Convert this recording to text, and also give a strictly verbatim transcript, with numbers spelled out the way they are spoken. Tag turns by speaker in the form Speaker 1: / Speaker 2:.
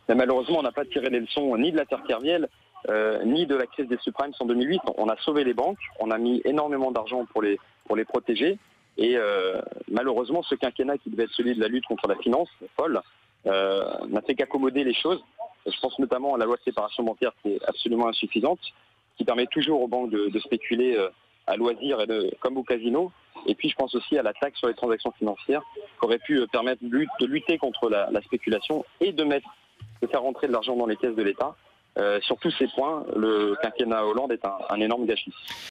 Speaker 1: Mais malheureusement, on n'a pas tiré les leçons ni de la terre Kerviel, euh, ni de la crise des subprimes en deux mille huit. On a sauvé les banques, on a mis énormément d'argent pour les, pour les protéger. Et euh, malheureusement, ce quinquennat qui devait être celui de la lutte contre la finance folle euh, n'a fait qu'accommoder les choses. Je pense notamment à la loi de séparation bancaire qui est absolument insuffisante, qui permet toujours aux banques de, de spéculer euh, à loisir et de, comme au casino. Et puis je pense aussi à la taxe sur les transactions financières qui aurait pu permettre de lutter contre la, la spéculation et de, mettre, de faire rentrer de l'argent dans les caisses de l'État. Euh, sur tous ces points, le quinquennat Hollande est un, un énorme gâchis.